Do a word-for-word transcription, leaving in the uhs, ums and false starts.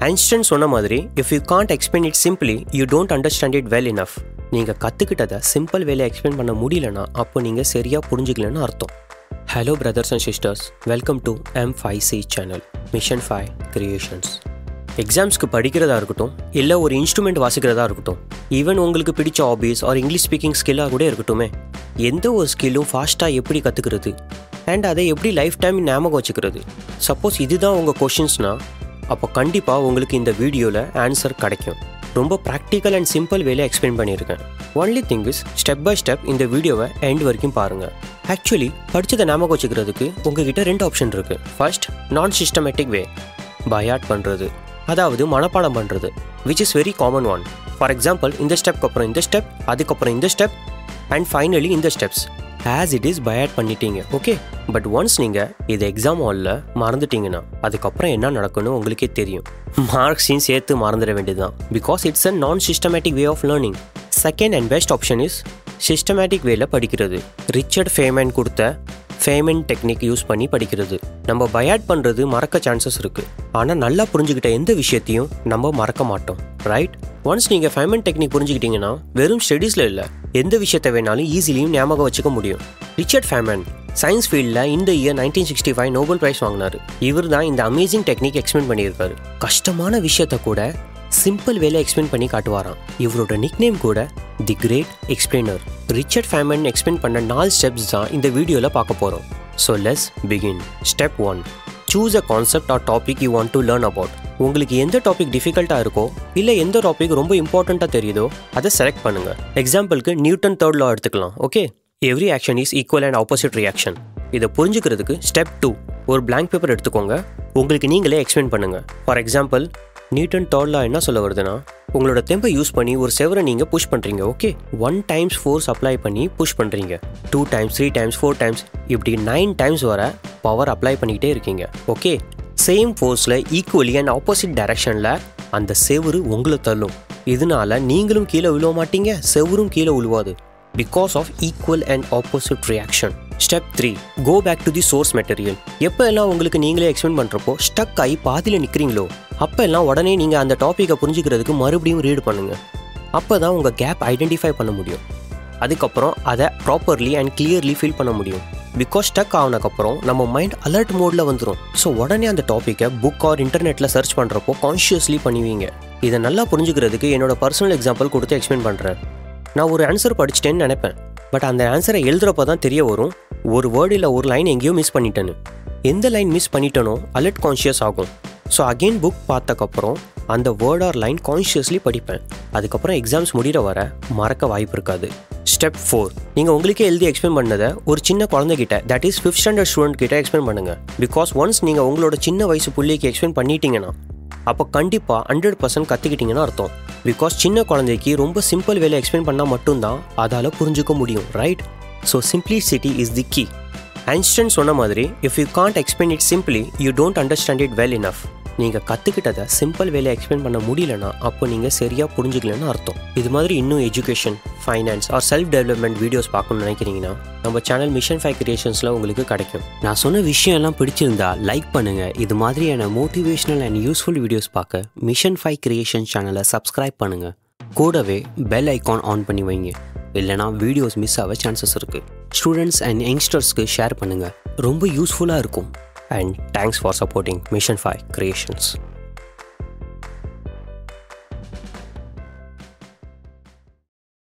Einstein சொன்ன மாதிரி if you can't explain it simply you don't understand it well enough. நீங்கள் கற்றுக்கிட்டதை simple வேலை எக்ஸ்பிளைன் பண்ண முடியலன்னா அப்போ நீங்கள் சரியாக புரிஞ்சுக்கலன்னு அர்த்தம். Hello brothers and sisters, welcome to M five C channel mission five creations. எக்ஸாம்ஸ்க்கு படிக்கிறதா இருக்கட்டும், இல்லை ஒரு இன்ஸ்ட்ருமெண்ட் வாசிக்கிறதா இருக்கட்டும், ஈவன் உங்களுக்கு பிடிச்ச ஹாபீஸ் ஆர் இங்கிலீஷ் ஸ்பீக்கிங் ஸ்கில்லாக கூட இருக்கட்டுமே, எந்த ஒரு ஸ்கில்லும் ஃபாஸ்ட்டாக எப்படி கற்றுக்கிறது அண்ட் அதை எப்படி லைஃப் டைம் ஞாபகம் வச்சுக்கிறது. சப்போஸ் இதுதான் உங்கள் கொஷின்ஸ்னால் அப்போ கண்டிப்பாக உங்களுக்கு இந்த வீடியோவில் ஆன்சர் கிடைக்கும். ரொம்ப ப்ராக்டிக்கல் அண்ட் சிம்பிள் வேலை எக்ஸ்பிளைன் பண்ணியிருக்கேன். Only thing is step by step இந்த வீடியோவை எண்ட் வரைக்கும் பாருங்கள். ஆக்சுவலி படித்ததை ஞாபகம் வச்சுக்கிறதுக்கு உங்ககிட்ட ரெண்டு ஆப்ஷன் இருக்குது. ஃபர்ஸ்ட், நான் சிஸ்டமேட்டிக் வே, பயாட் பண்ணுறது, அதாவது மனப்பாடம் பண்ணுறது, which is very common one. For example, இந்த ஸ்டெப்க்கு அப்புறம் இந்த ஸ்டெப், அதுக்கப்புறம் இந்த ஸ்டெப் அண்ட் ஃபைனலி இந்த ஸ்டெப்ஸ் ஆஸ் இட் இஸ் பயாட் பண்ணிட்டீங்க. ஓகே, பட் ஒன்ஸ் நீங்கள் இது எக்ஸாம் ஹாலில் மறந்துட்டீங்கன்னா அதுக்கப்புறம் என்ன நடக்குன்னு உங்களுக்கே தெரியும். மார்க்ஸையும் சேர்த்து மறந்துட வேண்டியதுதான். Because it's a non systematic way of learning. Second and best option is systematic வேல படிக்கிறது. ரிச்சர்ட் ஃபேமன் கொடுத்த ஃபேமன் டெக்னிக் யூஸ் பண்ணி படிக்கிறது. நம்ம பயாட் பண்ணுறது மறக்க சான்சஸ் இருக்குது, ஆனால் நல்லா புரிஞ்சுக்கிட்ட எந்த விஷயத்தையும் நம்ம மறக்க மாட்டோம், ரைட்? ஒன்ஸ் நீங்கள் ஃபேமன் டெக்னிக் புரிஞ்சுக்கிட்டீங்கன்னா வெறும் ஸ்டடீஸில் இல்லை, எந்த விஷயத்தை வேணாலும் ஈஸிலியும் ஞாபகம் வச்சுக்க முடியும். ரிச்சர்ட் ஃபேமன் சயின்ஸ் ஃபீல்டில் இந்த year nineteen sixty five Nobel prize வாங்கினார். இவர் தான் இந்த அமேசிங் டெக்னிக் எக்ஸ்பிளைன் பண்ணியிருக்காரு. கஷ்டமான விஷயத்தை கூட சிம்பிள் வேலை எக்ஸ்பிளைன் பண்ணி காட்டுவாராம். இவரோட நிக் நேம் கூட the great explainer. Richard Feynman explain பண்ண நாலு ஸ்டெப்ஸ் தான் இந்த வீடியோவில் பார்க்க போகிறோம். So let's begin. Step one, choose a concept or topic you want to learn about. உங்களுக்கு எந்த டாபிக் டிஃபிகல்ட்டாக இருக்கோ இல்லை எந்த டாபிக் ரொம்ப இம்பார்ட்டண்ட்டாக தெரியுதோ அதை செலக்ட் பண்ணுங்கள். எக்ஸாம்பிளுக்கு நியூட்டன் தேர்ட் லா எடுத்துக்கலாம். Okay, every action is equal and opposite reaction. இதை புரிஞ்சுக்கிறதுக்கு ஸ்டெப் டூ, ஒரு பிளாங்க் பேப்பர் எடுத்துக்கோங்க, உங்களுக்கு நீங்களே எக்ஸ்பிளைன் பண்ணுங்கள். For example, Newton third law என்ன சொல்ல வருதுன்னா, உங்களோட தெம்பை யூஸ் பண்ணி ஒரு செவரை நீங்கள் புஷ் பண்ணுறீங்க. Okay, one times force apply பண்ணி புஷ் பண்ணுறீங்க, two times three times four times இப்படி நைன் டைம்ஸ் வர பவர் அப்ளை பண்ணிக்கிட்டே இருக்கீங்க. ஓகே, சேம் ஃபோர்ஸில் ஈக்குவலி அண்ட் ஆப்போசிட் டைரக்ஷனில் அந்த செவரு உங்களை தள்ளும். இதனால நீங்களும் கீழே விழுவ மாட்டீங்க, செவரும் கீழே விழுவாது. Because of equal and opposite reaction. Step three, go back to the source material. எப்போ எல்லாம் உங்களுக்கு நீங்களே எக்ஸ்பிளைன் பண்ணுறப்போ ஸ்டக் ஆகி பாதியில் நிற்கிறீங்களோ அப்போ எல்லாம் உடனே நீங்கள் அந்த டாப்பிக்கை புரிஞ்சுக்கிறதுக்கு மறுபடியும் ரீட் பண்ணுங்கள். அப்போ தான் உங்கள் கேப் ஐடென்டிஃபை பண்ண முடியும். அதுக்கப்புறம் அதை ப்ராப்பர்லி அண்ட் கிளியர்லி ஃபீல் பண்ண முடியும். பிகாஸ் ஸ்டக் ஆனதுக்கப்புறம் நம்ம மைண்ட் அலர்ட் மோடில் வந்துடும். ஸோ உடனே அந்த டாப்பிக்கை புக் ஆர் இன்டர்நெட்டில் சர்ச் பண்ணுறப்போ கான்ஷியஸ்லி பண்ணுவீங்க. இதை நல்லா புரிஞ்சுக்கிறதுக்கு என்னோட பர்சனல் எக்ஸாம்பிள் கொடுத்து எக்ஸ்பிளைன் பண்ணுறேன். நான் ஒரு ஆன்சர் படிச்சிட்டேன்னு நினைப்பேன், பட் அந்த ஆன்சரை எழுதுறப்ப தான் தெரிய வரும் ஒரு வேர்டு இல்லை ஒரு லைன் எங்கேயோ மிஸ் பண்ணிட்டேன்னு. எந்த லைன் மிஸ் பண்ணிட்டனோ அலர்ட் கான்ஷியஸ் ஆகும். ஸோ அகெயின் புக் பார்த்தக்கப்புறம் அந்த வேர்ட் ஆர் லைன் கான்ஷியஸ்லி படிப்பேன். அதுக்கப்புறம் எக்ஸாம்ஸ் முடிகிற வர மறக்க வாய்ப்பு இருக்காது. ஸ்டெப் ஃபோர், நீங்கள் உங்களுக்கே எழுதி எக்ஸ்பிளைன் பண்ணதை ஒரு சின்ன குழந்தைகிட்ட, that is fifth standard student கிட்ட எக்ஸ்பிளைன் பண்ணுங்கள். பிகாஸ் ஒன்ஸ் நீங்கள் உங்களோட சின்ன வயசு பிள்ளைக்கு எக்ஸ்பிளைன் பண்ணிட்டீங்கன்னா அப்போ கண்டிப்பாக ஹண்ட்ரட் பர்சன்ட் கற்றுக்கிட்டீங்கன்னு அர்த்தம். பிகாஸ் சின்ன குழந்தைக்கு ரொம்ப சிம்பிள் வேலை எக்ஸ்பிளைன் பண்ணால் மட்டும்தான் அதால் புரிஞ்சுக்க முடியும், right? So simplicity is the key. Einstein சொன்ன மாதிரி if you can't explain it simply you don't understand it well enough. நீங்கள் கற்றுக்கிட்டதை சிம்பிள் வேலை எக்ஸ்பிளைன் பண்ண முடியலன்னா அப்போ நீங்கள் சரியாக புரிஞ்சுக்கலன்னு அர்த்தம். இது மாதிரி இன்னும் education, finance or self development videos பார்க்கணும்னு நினைக்கிறீங்கன்னா நம்ம சேனல் மிஷன் ஃபைவ் கிரியேஷன்ஸில் உங்களுக்கு கிடைக்கும். நான் சொன்ன விஷயம் எல்லாம் பிடிச்சிருந்தா லைக் பண்ணுங்கள். இது மாதிரியான மோட்டிவேஷனல் அண்ட் யூஸ்ஃபுல் வீடியோஸ் பார்க்க மிஷன் ஃபைவ் கிரியேஷன் சேனலை சப்ஸ்கிரைப் பண்ணுங்கள். கூடவே பெல் ஐக்கான் ஆன் பண்ணி வைங்க, இல்லைனா வீடியோஸ் மிஸ் ஆக சான்சஸ் இருக்குது. ஸ்டூடெண்ட்ஸ் அண்ட் யங்ஸ்டர்ஸ்க்கு ஷேர் பண்ணுங்கள், ரொம்ப யூஸ்ஃபுல்லாக இருக்கும். And thanks for supporting Mission five Creations.